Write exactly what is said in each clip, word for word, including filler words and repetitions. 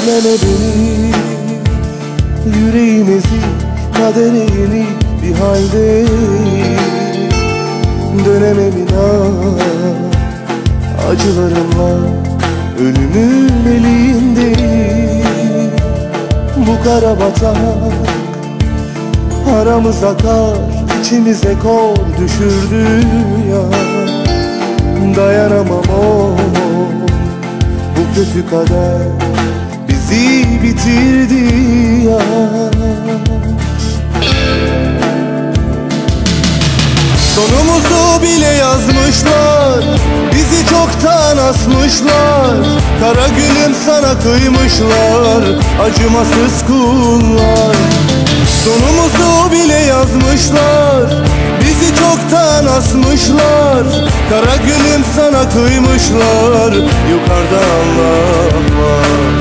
Bekleme beni, yüreğim ezik, kadere yenik bir haldeyim. Dönemem inan, acılarımla ölümün elindeyim. Bu kara batak aramız akar, içimize kor düşürdü ya. Dayanamam o, bu kötü kader bizi bitirdi ya. Sonumuzu bile yazmışlar, bizi çoktan asmışlar. Kara gülüm sana kıymışlar, acımasız kullar. Sonumuzu bile yazmışlar, bizi çoktan asmışlar. Kara gülüm sana kıymışlar, yukarıda Allah var.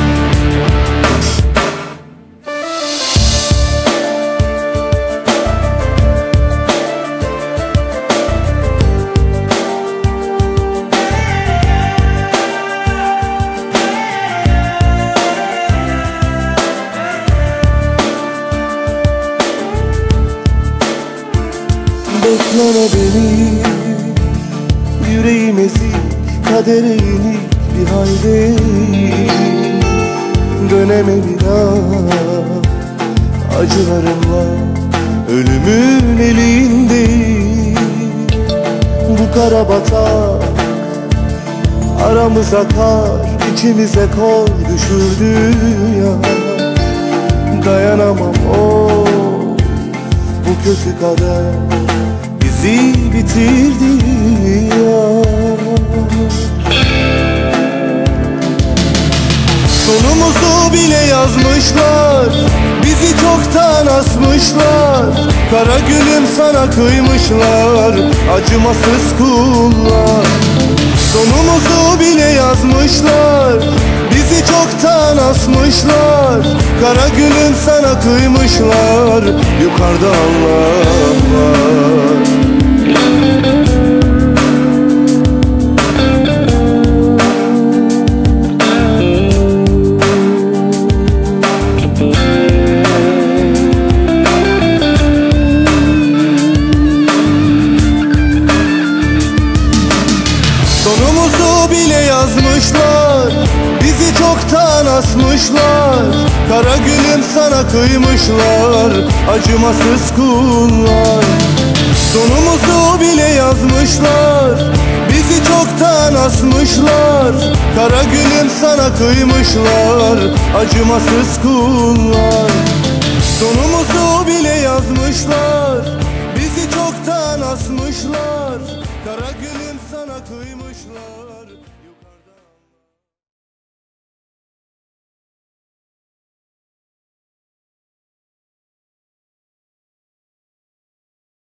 Bekleme beni, yüreğim ezik, kadere yenik bir haldeyim. Dönemem inan, acılarımla ölümün elindeyim. Bu kara batak aramız akar, içimize kor düşürdü ya. Dayanamam o, bu kötü kader bizi bitirdi ya. Sonumuzu bile yazmışlar, bizi çoktan asmışlar. Kara gülüm sana kıymışlar, acımasız kullar. Sonumuzu bile yazmışlar, bizi çoktan asmışlar. Kara gülüm sana kıymışlar, yukarıda Allah var. Sonumuzu bile yazmışlar, bizi çoktan asmışlar. Kara gülüm sana kıymışlar, acımasız kullar. Sonumuzu bile yazmışlar, bizi çoktan asmışlar. Kara gülüm sana kıymışlar, acımasız kullar. Sonumuzu bile yazmışlar, bizi çoktan asmışlar. Kara gülüm sana kıymışlar.